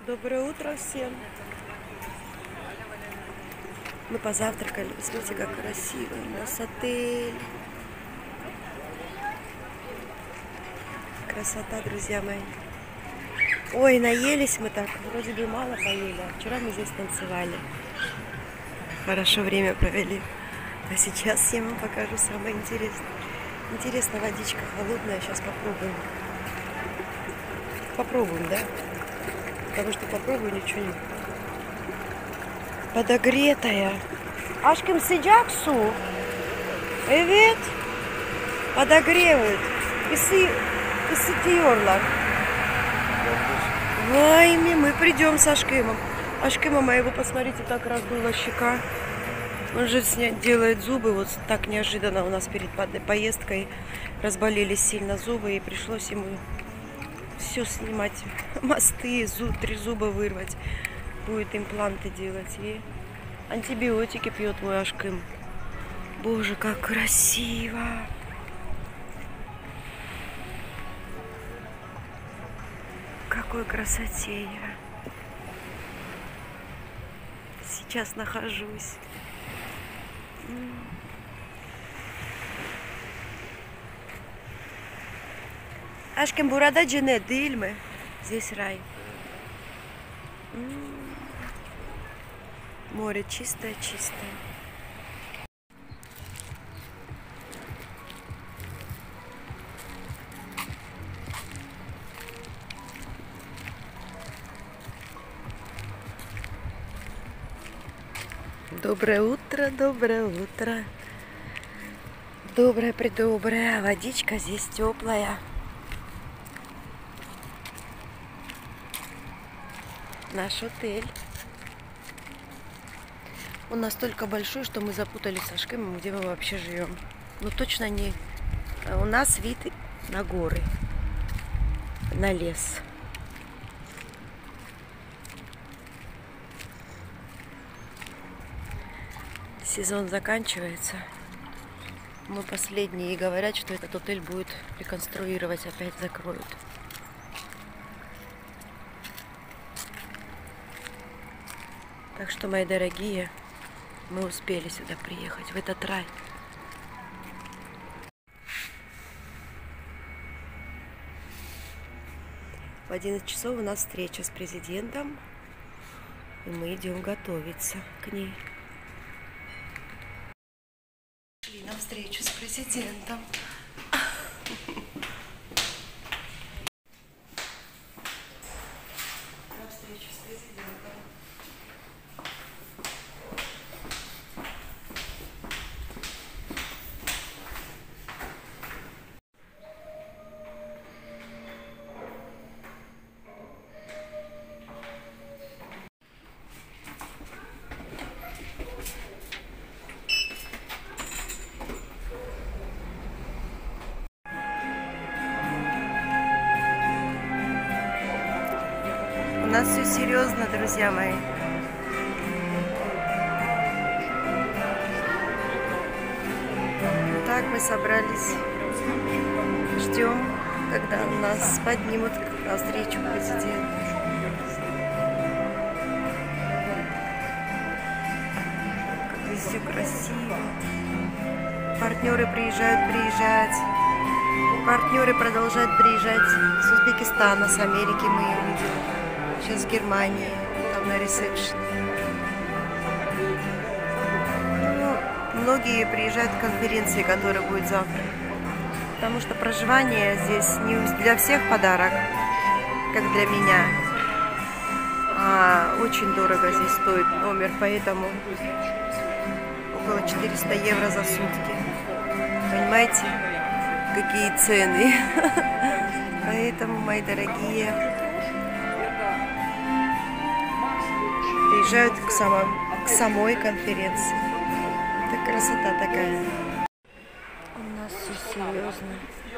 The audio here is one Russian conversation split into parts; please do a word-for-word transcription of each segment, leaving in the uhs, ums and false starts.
Доброе утро всем. Мы позавтракали. Смотрите, как красиво у нас отель. Красота, друзья мои. Ой, наелись мы так. Вроде бы мало поели. А вчера мы здесь танцевали. Хорошо время провели. А сейчас я вам покажу самое интересное. Интересно, водичка холодная. Сейчас попробуем. Попробуем, да? Потому что попробую, ничего не... Подогретая. Aşkım sıcak su. Evet. Подогревают. Isı, ısıtıyorlar. Вайми, мы придем с Ашкимом. Ашкима моего, посмотрите, так раздула щека. Он же снять, делает зубы. Вот так неожиданно у нас перед поездкой разболелись сильно зубы. И пришлось ему все снимать. Мосты, зуб, три зуба вырвать. Будет импланты делать. И антибиотики пьет мой Ашким. Боже, как красиво. Какой красоте я сейчас нахожусь. Aşkım burada cennet değil mi? Здесь рай. Море чистое-чистое. Доброе утро, доброе утро. Доброе-предоброе. Водичка здесь теплая. Наш отель. Он настолько большой, что мы запутались с Ашкимом, где мы вообще живем. Но точно не... У нас вид на горы, на лес. Сезон заканчивается. Мы последние, и говорят, что этот отель будет реконструировать, опять закроют. Так что, мои дорогие, мы успели сюда приехать, в этот рай. В одиннадцать часов у нас встреча с президентом, и мы идем готовиться к ней. Шли на встречу с президентом. На встречу с президентом. У нас все серьезно, друзья мои. Так мы собрались. Ждем, когда нас поднимут навстречу президенту. Как везде красиво. Партнеры приезжают, приезжать. Партнеры продолжают приезжать с Узбекистана, с Америки мы их видим. Сейчас в Германии, там на ресепшн. Ну, многие приезжают к конференции, которая будет завтра. Потому что проживание здесь не для всех подарок, как для меня. А очень дорого здесь стоит номер, поэтому около четырёхсот евро за сутки. Понимаете, какие цены? Поэтому, мои дорогие, приезжают к, самом, к самой конференции. Это красота такая. У нас все серьезно.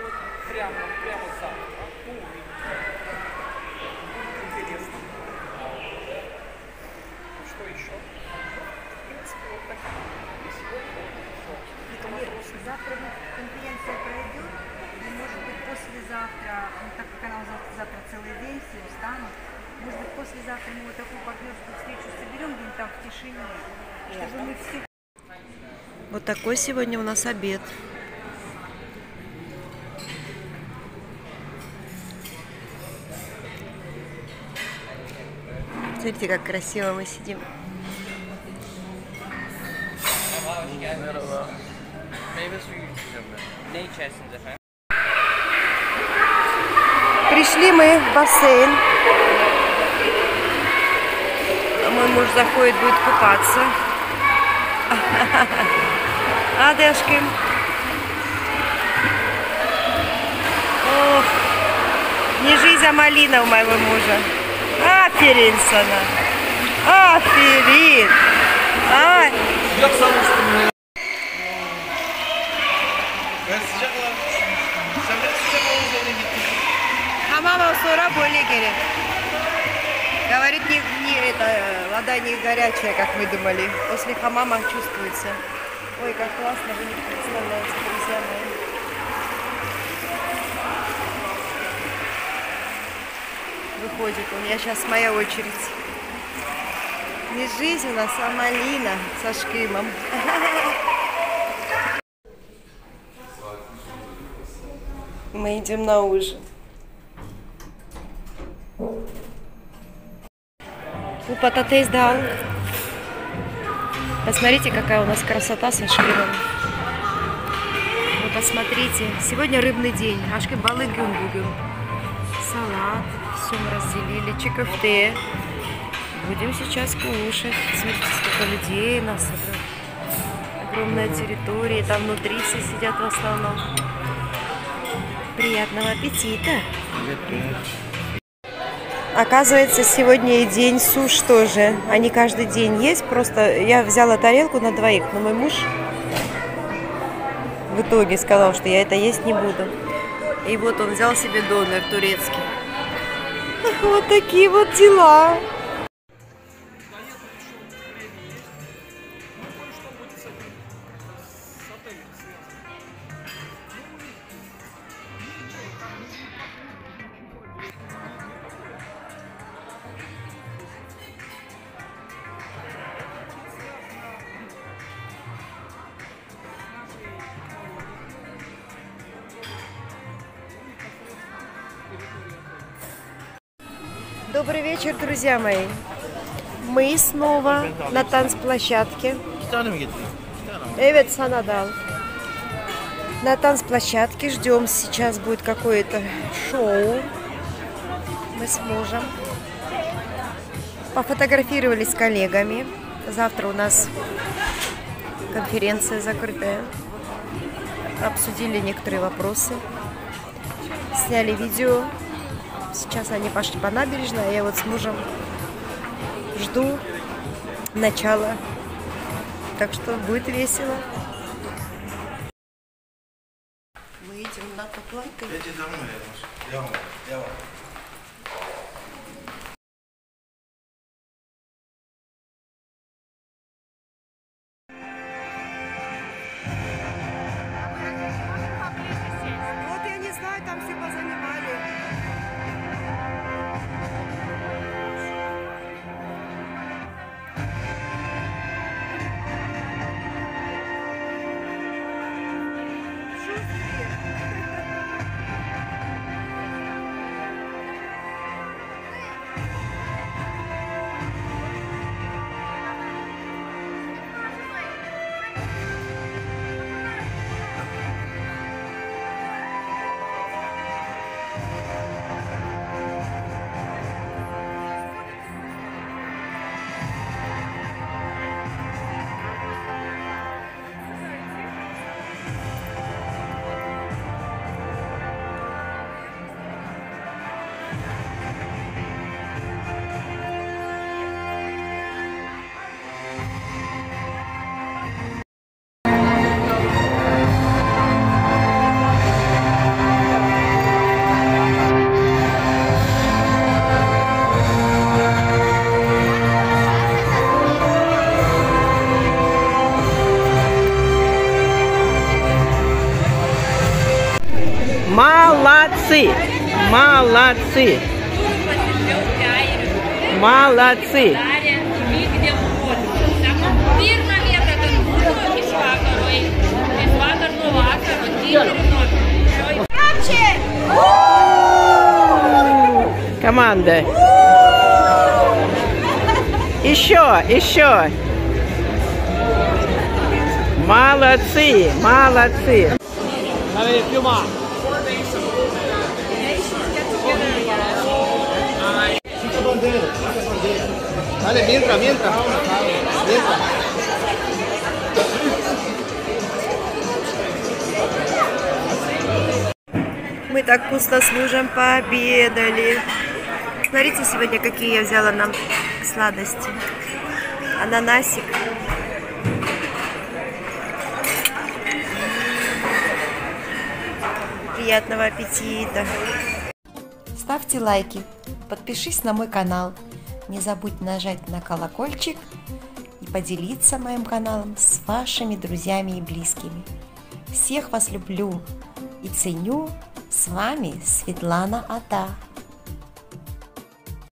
Завтра конференция пройдет, и может быть послезавтра, ну, так как она завтра, завтра целый день, все устанут, может быть послезавтра мы вот такую партнерскую встречу соберем где-нибудь там в тишине, чтобы мы все... Вот такой сегодня у нас обед. Смотрите, как красиво мы сидим. Пришли мы в бассейн. Мой муж заходит, будет купаться. А, Дашки? Ох, не жизнь, а малина у моего мужа. Аферин, Сана. Аферин. А. А мама sonra более гере. Говорит, не, не, это, вода не горячая, как мы думали. После хамама чувствуется. Ой, как классно, вы не представляете, друзья мои. Выходит, у меня сейчас моя очередь. Не жизнь у нас, а малина со шкимом. Мы идем на ужин. Упататейс дал. Посмотрите, какая у нас красота со шкимом. Вы посмотрите. Сегодня рыбный день. Ашким балыгюн бугюн. Салат. Все мы разделили. Чикофте. Будем сейчас кушать. Смотрите, сколько людей у нас. Огромная территория. Там внутри все сидят в основном. Приятного аппетита. Оказывается, сегодня и день суш тоже. Они каждый день есть. Просто я взяла тарелку на двоих, но мой муж в итоге сказал, что я это есть не буду. И вот он взял себе донер турецкий. Вот такие вот дела. Добрый вечер, друзья мои. Мы снова на танцплощадке. Эвет Санадал. На танцплощадке ждем. Сейчас будет какое-то шоу. Мы с мужем пофотографировались с коллегами. Завтра у нас конференция закрытая. Обсудили некоторые вопросы. Сняли видео. Сейчас они пошли по набережной, а я вот с мужем жду начала. Так что будет весело. Мы идем на Топланку. Вот я не знаю, там все позанимали. Молодцы! Молодцы! Молодцы! Команда. Еще, еще. Молодцы, молодцы. Dale, mientras, mientras. Mientras. Мы так вкусно с мужем пообедали. Смотрите сегодня, какие я взяла нам сладости. Ананасик. Приятного аппетита. Ставьте лайки, подпишись на мой канал. Не забудь нажать на колокольчик и поделиться моим каналом с вашими друзьями и близкими. Всех вас люблю и ценю. С вами Светлана Ата.